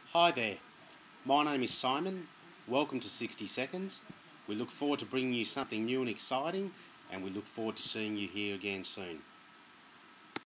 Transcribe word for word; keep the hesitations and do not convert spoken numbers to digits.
Hi there, my name is Simon. Welcome to sixty seconds. We look forward to bringing you something new and exciting, and we look forward to seeing you here again soon.